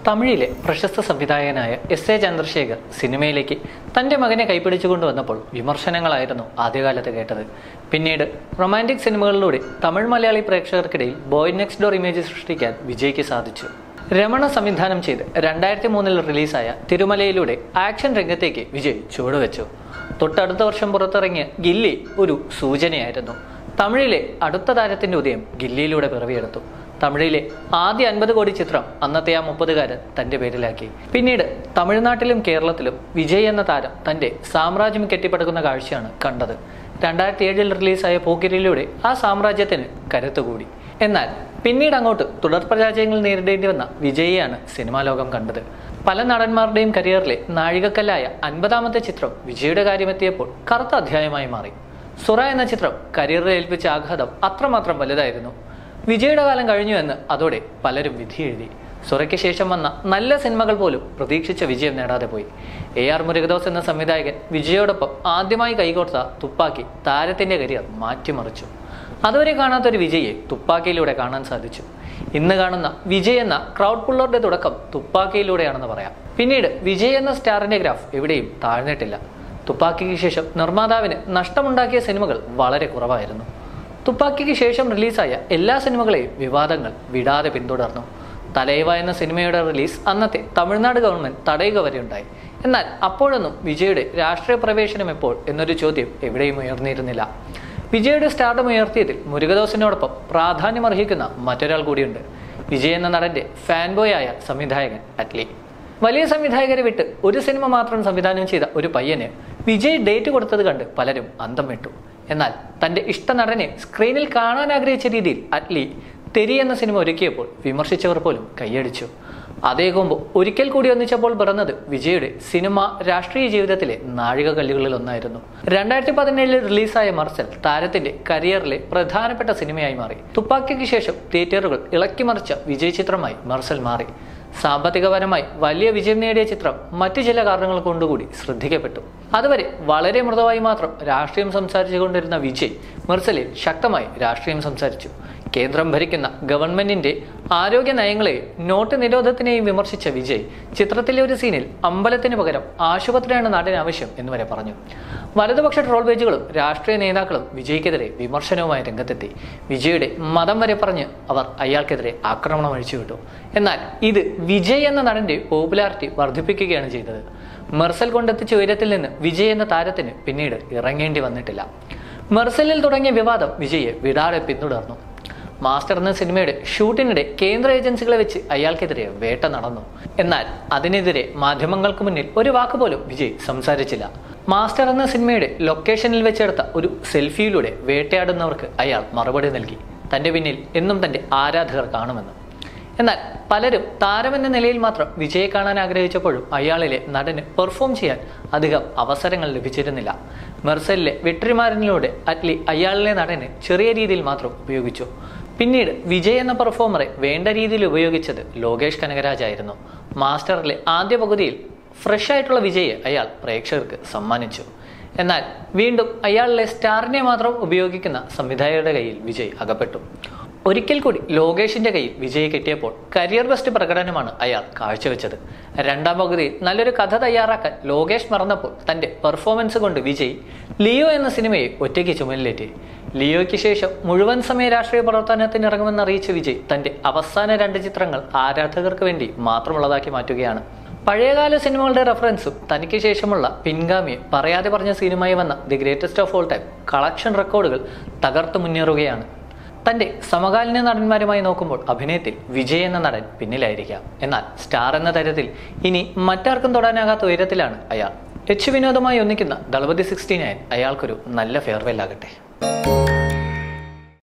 തമിഴിലെ പ്രശസ്ത സംവിധായകനായ എസ് എ ചന്ദ്രശേഖർ സിനിമയിലേക്ക് തൻ്റെ മകനെ കൈപ്പിടിച്ചുകൊണ്ടുവന്നപ്പോൾ വിമർശനങ്ങളായിരുന്നു ആദ്യകാലത്ത് കേട്ടത്. പിന്നീട് റൊമാൻറ്റിക് സിനിമകളിലൂടെ തമിഴ് മലയാളി പ്രേക്ഷകർക്കിടയിൽ ബോയ് നെക്സ്റ്റ് ഡോർ ഇമേജ് സൃഷ്ടിക്കാൻ വിജയ്ക്ക് സാധിച്ചു. രമണ സംവിധാനം ചെയ്ത് 2003 റിലീസായ തിരുമലയിലൂടെ ആക്ഷൻ രംഗത്തേക്ക് വിജയ് ചുവടുവെച്ചു. തൊട്ടടുത്ത വർഷം പുറത്തിറങ്ങിയ ഗില്ലി ഒരു സൂചനയായിരുന്നു. തമിഴിലെ അടുത്ത താരത്തിന്റെ ഉദയം ഗില്ലിയിലൂടെ പിറവിയെടുത്തു. തമിഴിലെ ആദ്യ 50 കോടി ചിത്രം അന്നത്തെ ആ 30കാരൻ തന്റെ പേരിലാക്കി. പിന്നീട് തമിഴ്നാട്ടിലും കേരളത്തിലും വിജയ് എന്ന താരം തന്റെ സാമ്രാജ്യം കെട്ടിപ്പടുക്കുന്ന കാഴ്ചയാണ് കണ്ടത്. 2007 റിലീസായ പോക്കിരിയിലൂടെ ആ സാമ്രാജ്യത്തിന് കരുത്തുകൂടി. എന്നാൽ പിന്നീട് അങ്ങോട്ട് തുടർ പരാജയങ്ങൾ നേരിടേണ്ടി വന്ന വിജയെയാണ് സിനിമാ ലോകം കണ്ടത്. പല നടന്മാരുടെയും കരിയറിലെ നാഴികക്കല്ലായ 50ാമത്തെ ചിത്രം വിജയുടെ കാര്യമെത്തിയപ്പോൾ കറുത്ത അധ്യായമായി മാറി. സുറ എന്ന ചിത്രം കരിയറിൽ ഏൽപ്പിച്ച ആഘാതം അത്രമാത്രം വലുതായിരുന്നു. വിജയുടെ കാലം കഴിഞ്ഞു എന്ന് അതോടെ പലരും വിധിയെഴുതി. സുറയ്ക്ക് ശേഷം വന്ന നല്ല സിനിമകൾ പോലും പ്രതീക്ഷിച്ച വിജയം നേടാതെ പോയി. AR മുരുകദോസ് എന്ന സംവിധായകൻ വിജയോടൊപ്പം ആദ്യമായി കൈകോർത്ത തുപ്പാക്കി താരത്തിന്റെ കരിയർ മാറ്റിമറിച്ചു. അതുവരെ കാണാത്തൊരു വിജയെ തുപ്പാക്കിയിലൂടെ കാണാൻ സാധിച്ചു. ഇന്ന് കാണുന്ന വിജയ് എന്ന ക്രൗഡ് പുള്ളറുടെ തുടക്കം തുപ്പാക്കിയിലൂടെയാണെന്ന് പറയാം. പിന്നീട് വിജയ് എന്ന സ്റ്റാറിന്റെ ഗ്രാഫ് എവിടെയും താഴ്ന്നിട്ടില്ല. തുപ്പാക്കിക്ക് ശേഷം നിർമ്മാതാവിന് നഷ്ടമുണ്ടാക്കിയ സിനിമകൾ വളരെ കുറവായിരുന്നു. തുപ്പാക്കിക്ക് ശേഷം റിലീസായ എല്ലാ സിനിമകളെയും വിവാദങ്ങൾ വിടാതെ പിന്തുടർന്നു. തലൈവ എന്ന സിനിമയുടെ റിലീസ് അന്നത്തെ തമിഴ്നാട് ഗവൺമെന്റ് തടയുക വരെ ഉണ്ടായി. എന്നാൽ അപ്പോഴൊന്നും വിജയുടെ രാഷ്ട്രീയ പ്രവേശനം എപ്പോൾ എന്നൊരു ചോദ്യം എവിടെയും ഉയർന്നിരുന്നില്ല. വിജയുടെ സ്റ്റാർഡം ഉയർത്തിയതിൽ മുരുകദോസിനോടൊപ്പം പ്രാധാന്യമർഹിക്കുന്ന മറ്റൊരാൾ കൂടിയുണ്ട്. വിജയ് എന്ന നടന്റെ ഫാൻബോയ് ആയ സംവിധായകൻ അറ്റ്ലി. വലിയ സംവിധായകരെ വിട്ട് ഒരു സിനിമ മാത്രം സംവിധാനം ചെയ്ത ഒരു പയ്യന് വിജയ് ഡേറ്റ് കൊടുത്തത് കണ്ട് പലരും അന്തം വിട്ടു. എന്നാൽ തന്റെ ഇഷ്ട നടനെ സ്ക്രീനിൽ കാണാൻ ആഗ്രഹിച്ച രീതിയിൽ അറ്റ്ലി തെരി എന്ന സിനിമ ഒരുക്കിയപ്പോൾ വിമർശിച്ചവർ പോലും കൈയടിച്ചു. അതേ കൊമ്പ് ഒരിക്കൽ കൂടി ഒന്നിച്ചപ്പോൾ പിറന്നത് വിജയുടെ സിനിമ രാഷ്ട്രീയ ജീവിതത്തിലെ നാഴികക്കല്ലുകളിൽ ഒന്നായിരുന്നു. 2017 റിലീസായ മർസൽ താരത്തിന്റെ കരിയറിലെ പ്രധാനപ്പെട്ട സിനിമയായി മാറി. തുപ്പാക്കിക്ക് ശേഷം തിയേറ്ററുകൾ ഇളക്കിമറിച്ച വിജയ് ചിത്രമായി മർസൽ മാറി. സാമ്പത്തികപരമായി വലിയ വിജയം നേടിയ ചിത്രം മറ്റു ചില കാരണങ്ങൾ കൊണ്ടുകൂടി ശ്രദ്ധിക്കപ്പെട്ടു. അതുവരെ വളരെ മൃദുവായി മാത്രം രാഷ്ട്രീയം സംസാരിച്ചു കൊണ്ടിരുന്ന വിജയ് മർസലിൽ ശക്തമായി രാഷ്ട്രീയം സംസാരിച്ചു. കേന്ദ്രം ഭരിക്കുന്ന ഗവൺമെന്റിന്റെ ആരോഗ്യ നയങ്ങളെയും നോട്ട് നിരോധത്തിനെയും വിമർശിച്ച വിജയ് ചിത്രത്തിലെ ഒരു സീനിൽ അമ്പലത്തിന് പകരം ആശുപത്രിയാണ് നാടിന് ആവശ്യം എന്ന് വരെ പറഞ്ഞു. വലതുപക്ഷ ട്രോൾ പേജുകളും രാഷ്ട്രീയ നേതാക്കളും വിജയ്ക്കെതിരെ വിമർശനവുമായി രംഗത്തെത്തി. വിജയുടെ മതം വരെ പറഞ്ഞ് അവർ അയാൾക്കെതിരെ ആക്രമണം അഴിച്ചുവിട്ടു. എന്നാൽ ഇത് വിജയ് എന്ന നടന്റെ പോപ്പുലാരിറ്റി വർദ്ധിപ്പിക്കുകയാണ് ചെയ്തത്. മെർസൽ കൊണ്ടെത്തിച്ച ഉയരത്തിൽ നിന്ന് വിജയ് എന്ന താരത്തിന് പിന്നീട് ഇറങ്ങേണ്ടി വന്നിട്ടില്ല. മെർസലിൽ തുടങ്ങിയ വിവാദം വിജയെ വിടാതെ പിന്തുടർന്നു. മാസ്റ്റർ എന്ന സിനിമയുടെ ഷൂട്ടിനിടെ കേന്ദ്ര ഏജൻസികളെ വെച്ച് അയാൾക്കെതിരെ വേട്ട നടന്നു. എന്നാൽ അതിനെതിരെ മാധ്യമങ്ങൾക്ക് മുന്നിൽ ഒരു വാക്കുപോലും വിജയ് സംസാരിച്ചില്ല. മാസ്റ്റർ എന്ന സിനിമയുടെ ലൊക്കേഷനിൽ വെച്ചെടുത്ത ഒരു സെൽഫിയിലൂടെ വേട്ടയാടുന്നവർക്ക് അയാൾ മറുപടി നൽകി. തന്റെ പിന്നിൽ എന്നും തന്റെ ആരാധകർ കാണുമെന്ന്. എന്നാൽ പലരും താരമെന്ന നിലയിൽ മാത്രം വിജയെ കാണാൻ ആഗ്രഹിച്ചപ്പോഴും അയാളിലെ നടന് പെർഫോം ചെയ്യാൻ അധികം അവസരങ്ങൾ ലഭിച്ചിരുന്നില്ല. മെർസലിലെ വെട്രിമാരനിലൂടെ അറ്റ്ലി അയാളിലെ നടനെ ചെറിയ രീതിയിൽ മാത്രം ഉപയോഗിച്ചു. പിന്നീട് വിജയ് എന്ന പെർഫോമറെ വേണ്ട രീതിയിൽ ഉപയോഗിച്ചത് ലോകേഷ് കനകരാജായിരുന്നു. മാസ്റ്ററിലെ ആദ്യ പകുതിയിൽ ഫ്രഷ് ആയിട്ടുള്ള വിജയെ അയാൾ പ്രേക്ഷകർക്ക് സമ്മാനിച്ചു. എന്നാൽ വീണ്ടും അയാളിലെ സ്റ്റാറിനെ മാത്രം ഉപയോഗിക്കുന്ന സംവിധായകരുടെ കയ്യിൽ വിജയ് അകപ്പെട്ടു. ഒരിക്കൽ കൂടി ലോകേഷിന്റെ കയ്യിൽ വിജയ് കിട്ടിയപ്പോൾ കരിയർ ബെസ്റ്റ് പ്രകടനമാണ് അയാൾ കാഴ്ചവെച്ചത്. രണ്ടാം പകുതിയിൽ നല്ലൊരു കഥ തയ്യാറാക്കാൻ ലോകേഷ് മറന്നപ്പോൾ തന്റെ പെർഫോമൻസ് കൊണ്ട് വിജയ് ലിയോ എന്ന സിനിമയെ ഒറ്റയ്ക്ക് ചുമലിലേറ്റി. ലിയോയ്ക്ക് ശേഷം മുഴുവൻ സമയ രാഷ്ട്രീയ പ്രവർത്തനത്തിന് ഇറങ്ങുമെന്ന് അറിയിച്ച വിജയ് തന്റെ അവസാന 2 ചിത്രങ്ങൾ ആരാധകർക്ക് വേണ്ടി മാത്രമുള്ളതാക്കി മാറ്റുകയാണ്. പഴയകാല സിനിമകളുടെ റെഫറൻസും തനിക്ക് ശേഷമുള്ള പിൻഗാമിയെ പറയാതെ പറഞ്ഞ സിനിമയായി വന്ന the greatest of all time collection റെക്കോർഡുകൾ തകർത്തു മുന്നേറുകയാണ്. തന്റെ സമകാലീന നടന്മാരുമായി നോക്കുമ്പോൾ അഭിനയത്തിൽ വിജയ് എന്ന നടൻ പിന്നിലായിരിക്കാം. എന്നാൽ സ്റ്റാർ എന്ന തരത്തിൽ ഇനി മറ്റാർക്കും തൊടാനാകാത്ത ഉയരത്തിലാണ് അയാൾ. വിനോദമായി ഒന്നിക്കുന്ന ദളപതി 69 അയാൾക്കൊരു നല്ല ഫെയർവെൽ ആകട്ടെ.